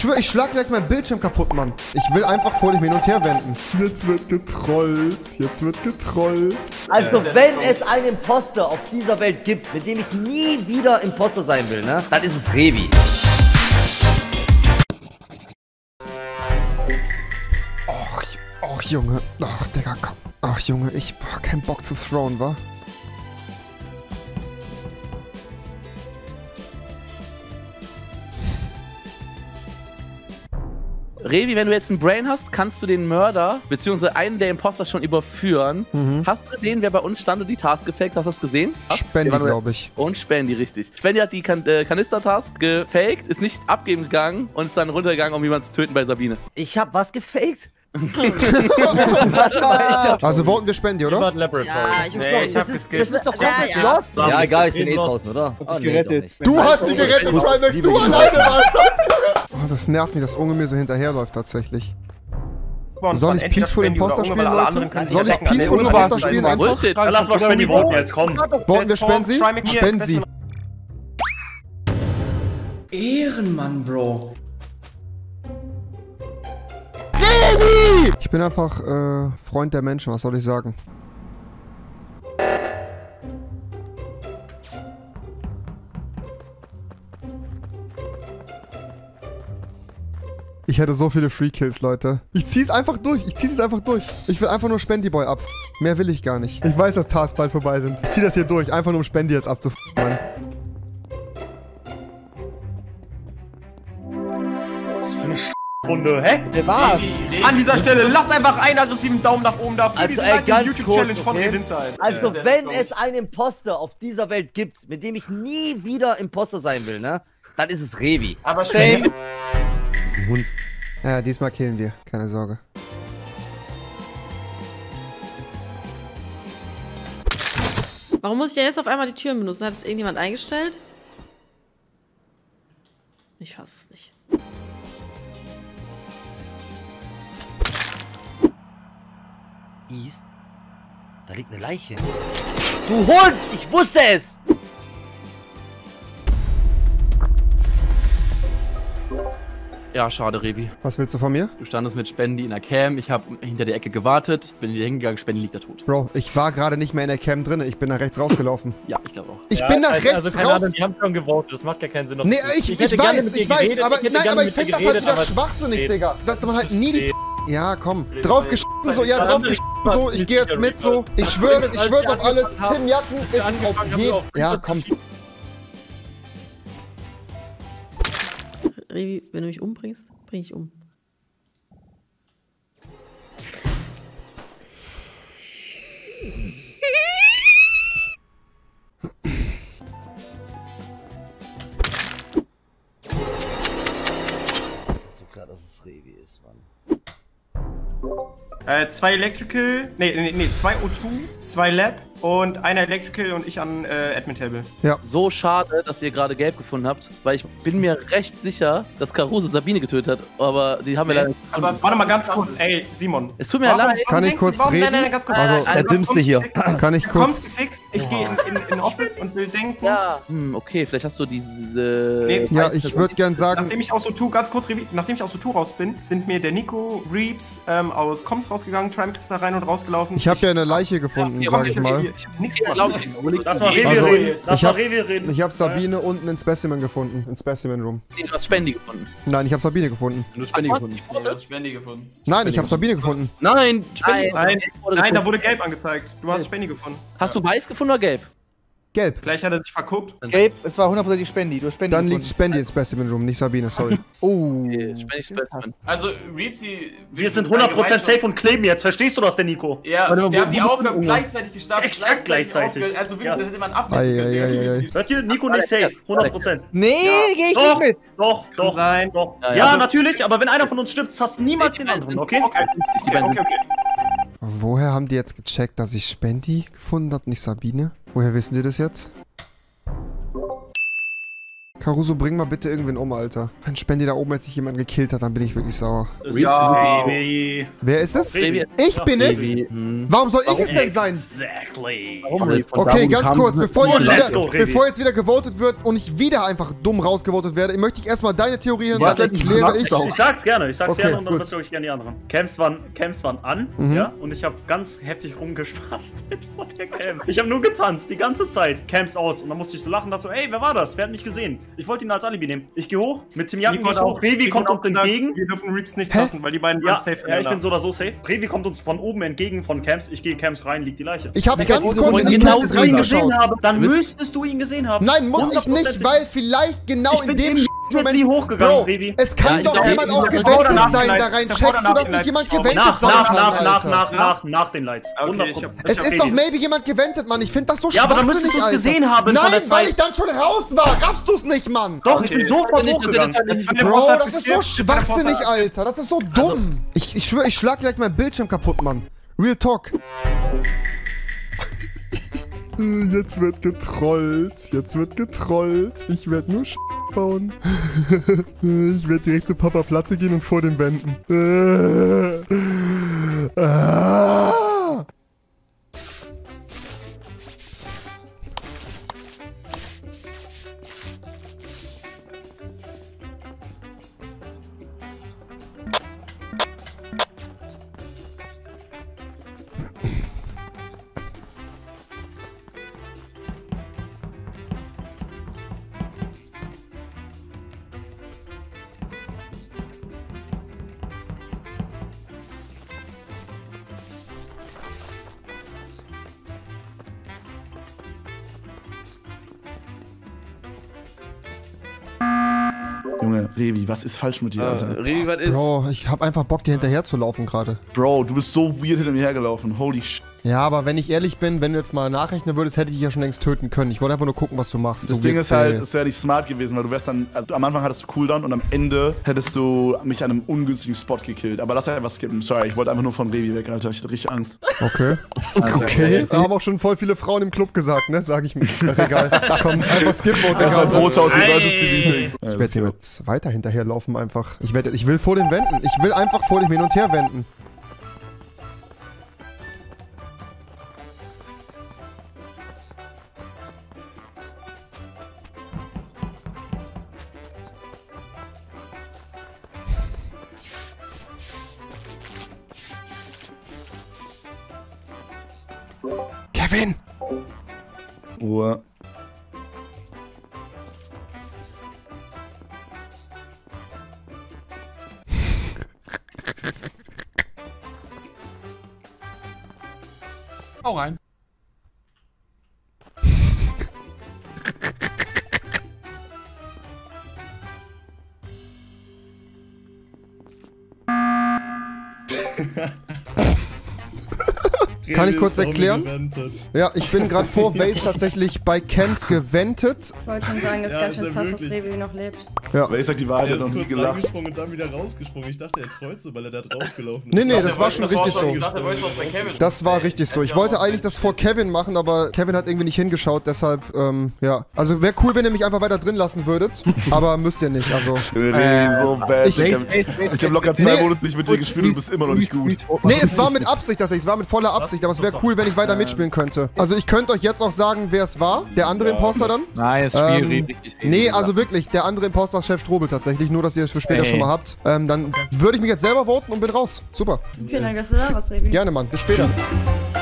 schwöre, ich schlag direkt meinen Bildschirm kaputt, Mann. Ich will einfach vor dich hin und her wenden. Jetzt wird getrollt. Jetzt wird getrollt. Also, wenn es einen Imposter auf dieser Welt gibt, mit dem ich nie wieder Imposter sein will, ne? Dann ist es Revi. Och, Junge. Ach, Digga, komm. Ach, Junge, ich hab keinen Bock zu throwen, wa? Revi, wenn du jetzt einen Brain hast, kannst du den Mörder, beziehungsweise einen der Imposter schon überführen. Hast du gesehen, wer bei uns stand und die Task gefaked? Hast du das gesehen? Spendi, glaube ich. Und Spendi, richtig. Spendi hat die Kanister-Task gefaked, ist nicht abgeben gegangen und ist dann runtergegangen, um jemanden zu töten bei Sabine. Ich hab was gefaked? Also voten wir Spendi, oder? Ja, ich hab geskippt. Das ist doch komplett lost. Ja, egal, ich bin eh draußen, oder? Oh, gerettet. Du hast sie gerettet, Trimax, du alleine warst das. Oh, das nervt mich, dass Unge mir so hinterherläuft, tatsächlich. Soll ich Peaceful Imposter spielen, Leute? Soll ich Peaceful Imposter spielen einfach? Dann lass mal Spendi voten jetzt, komm. Voten wir Spenzi? Spenzi. Ehrenmann, Bro. Ich bin einfach Freund der Menschen, was soll ich sagen? Ich hätte so viele Free Kills, Leute. Ich zieh's einfach durch. Ich zieh's einfach durch. Ich will einfach nur Spendi Boy ab. Mehr will ich gar nicht. Ich weiß, dass Tasks bald vorbei sind. Ich zieh das hier durch. Einfach nur um Spendi jetzt abzufuhren, Mann. Was für eine Runde, hä? Wer war's? An dieser Stelle, lasst einfach einen aggressiven Daumen nach oben da für Also, diese ganz YouTube-Challenge kurz, von okay? Revinza. Also, wenn es einen Imposter auf dieser Welt gibt, mit dem ich nie wieder Imposter sein will, ne? Dann ist es Revi. Aber Shane. Hund. Ja, diesmal killen wir. Keine Sorge. Warum muss ich denn jetzt auf einmal die Türen benutzen? Hat das irgendjemand eingestellt? Ich fasse es nicht. East? Da liegt eine Leiche. Du Hund! Ich wusste es! Ja, schade, Revi. Was willst du von mir? Du standest mit Spendi in der Cam, ich habe hinter der Ecke gewartet, bin hier hingegangen, Spendi liegt da tot. Bro, ich war gerade nicht mehr in der Cam drin. Ich bin nach rechts rausgelaufen. Ja, ich glaube auch. Ich bin nach rechts raus. Die haben schon gewotet, das macht gar keinen Sinn. Nee, ich weiß, aber nein, aber ich finde das halt wieder schwachsinnig, Digga. Dass man halt nie die Ja, komm. Drauf geschissen, so, ja, drauf geschissen, so. Ich gehe jetzt mit, so. Ich schwör's auf alles. Tim Jacken ist auf jeden... Ja, komm. Revi, wenn du mich umbringst, bring ich um. Das ist so klar, dass es Revi ist, Mann. 2 Electrical, nee, 2 O2, 2 Lab und einer Electrical und ich an Admin Table. Ja. So schade, dass ihr gerade gelb gefunden habt, weil ich bin mir recht sicher, dass Caruso Sabine getötet hat, aber die haben wir leider nicht gefunden. Aber warte mal ganz kurz, ey, Simon. Es tut mir leid. Kann ich kurz reden? Nein, ganz kurz. Also, der Dümmste hier. Kann ich Du kurz... kommst fix, ich gehe in Office und will denken. Ja, okay, vielleicht hast du diese... Nee, Ja, ich würde gern sagen... Nachdem ich aus O2, ganz kurz, nachdem ich aus O2 raus bin, sind mir der Nico, Reeves aus Comms rausgegangen, Trimax ist da rein und rausgelaufen. Ich habe ja eine Leiche gefunden, sag ich mal. Ich hab nichts Lass mal Revi reden. Ich habe Sabine unten in Specimen gefunden, in Specimen Room. Nee, du hast Spendi gefunden. Nein, ich habe Sabine gefunden. Du hast Spendi gefunden. Du hast Spendi gefunden. Nein, ich habe Sabine gefunden. Nein, Nein, da wurde gelb angezeigt. Du hast Spendi gefunden. Hast du weiß gefunden oder gelb? Gelb. Vielleicht hat er sich verguckt. Gelb, es war 100% Spendi. Du hast Spendi Dann liegt gefunden. Spendi in Specimen Room, nicht Sabine, sorry. Oh. Spendi Specimen. Also, Reepsy. Wir sind 100% safe und kleben jetzt. Verstehst du das denn, Nico? Ja, wir haben die Aufgabe gleichzeitig gestartet. Exakt gleichzeitig. Also wirklich, das hätte man ablesen können. Hört ihr? Nico nicht safe. 100%. Nee, geh ich Doch, nicht mit. doch. Ja, Ja, also- natürlich, aber wenn einer von uns stirbt, hast du niemals den anderen, okay? Okay. Woher haben die jetzt gecheckt, dass ich Spendi gefunden habe, nicht Sabine? Woher wissen die das jetzt? Caruso, bring mal bitte irgendwen um, Alter. Wenn Spendi da oben jetzt sich jemand gekillt hat, dann bin ich wirklich sauer. Ja. Wer ist es? Revi. Ich bin es? Warum soll ich es denn sein? Okay, ganz kurz, bevor jetzt wieder gewotet wird und ich wieder einfach dumm rausgevotet werde, möchte ich erstmal deine Theorie hören, dann erkläre ich. Ich sag's gerne, und dann gut. besorge ich gerne die anderen. Camps waren an, ja, und ich habe ganz heftig rumgespaßt vor der Camp. Ich habe nur getanzt, die ganze Zeit. Camps aus, und dann musste ich so lachen, dachte so, ey, wer war das? Wer hat mich gesehen? Ich wollte ihn als Alibi nehmen. Ich gehe hoch, mit Tim Jacken gehe ich hoch, Revi kommt uns entgegen. Wir dürfen Reeps nicht lassen, weil die beiden waren safe. Ja, ich bin so oder so safe. Revi kommt uns von oben entgegen von Camps. Ich gehe Camps rein, liegt die Leiche. Ich habe ganz kurz in die Camps reingeschaut. Dann müsstest du ihn gesehen haben. Nein, muss ich nicht, weil vielleicht genau in dem Moment nie hochgegangen, Revi. Es kann doch jemand auch gewendet sein da rein. Checkst du, dass nicht jemand gewendet sein kann, nach den Lights. Es ist doch maybe jemand gewendet, Mann. Ich finde das so schwachsinnig, aber dann müsstest du es gesehen haben. Nein, weil ich dann schon raus war. Raffst du es nicht, Mann? Doch, ich bin sofort hochgegangen. Bro, das ist so schwachsinnig, Alter. Das ist so dumm. Ich schwöre, ich schlag gleich meinen Bildschirm kaputt, Mann. Real Talk. Jetzt wird getrollt. Ich werde nur bauen. Ich werde direkt zu Papa Platte gehen und vor den Wänden. Junge, Revi, was ist falsch mit dir, Alter? Revi, was ist? Bro, ich hab einfach Bock, dir hinterher zu laufen gerade. Bro, du bist so weird hinter mir hergelaufen. Holy shit. Ja, aber wenn ich ehrlich bin, wenn du jetzt mal nachrechnen würdest, hätte ich dich ja schon längst töten können. Ich wollte einfach nur gucken, was du machst. Das Ding ist halt, es wäre nicht smart gewesen, weil du wärst dann, also am Anfang hattest du Cooldown und am Ende hättest du mich an einem ungünstigen Spot gekillt. Aber lass einfach skippen. Sorry, ich wollte einfach nur von Revi weg, Alter. Ich hatte richtig Angst. Okay. Okay. Da haben auch schon voll viele Frauen im Club gesagt, ne? Sag ich mir. Egal. Komm, einfach skippen und das war Bootshaus in Deutschland TV. Ich werde hier jetzt weiter hinterherlaufen einfach. Ich will vor den Wänden. Ich will einfach vor dem Hin und Her wenden. Kevin! Ruhe. Hau rein. Kann ich kurz erklären? Ja, ich bin gerade vor Vase tatsächlich bei Camps gewendet. Ich wollte schon sagen, dass ganz schön sass, dass Revi noch lebt. Ja. Vase sagt die Wahrheit, er ist noch nie kurz gelacht. reingesprungen und dann wieder rausgesprungen. Ich dachte, er freut sich, weil er da draufgelaufen ist. Nee, das war schon richtig so. Das war richtig so. Ich wollte eigentlich das vor Kevin machen, aber Kevin hat irgendwie nicht hingeschaut, deshalb, ja. Also wäre cool, wenn ihr mich einfach weiter drin lassen würdet, aber müsst ihr nicht, also. So bad. Ich hab locker 2 Monate nicht mit dir gespielt und du bist immer noch nicht gut. Nee, es war mit Absicht, es war mit voller Absicht, aber es wäre cool, wenn ich weiter mitspielen könnte. Also ich könnte euch jetzt auch sagen, wer es war. Der andere Imposter dann. Nein, das Spiel richtig. Nee, also wirklich, der andere Imposter ist Chef Strobel tatsächlich, nur dass ihr das für später schon mal habt. Dann würde ich mich jetzt selber voten und bin raus. Super. Vielen Dank, dass du da warst, Revi. Gerne, Mann. Bis später.